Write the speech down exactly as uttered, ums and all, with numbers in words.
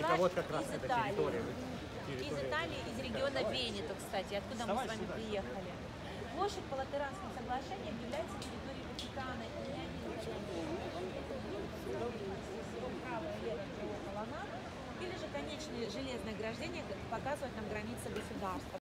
пришла вот как раз из эта Италии. территория. Из территория. Италии, из региона Венето, кстати, откуда мы с вами сюда. приехали. Площадь по Латеранским соглашениям является территорией Ватикана, и я не правая и левая колоннада, или же конечные железные ограждения показывают нам границы государства.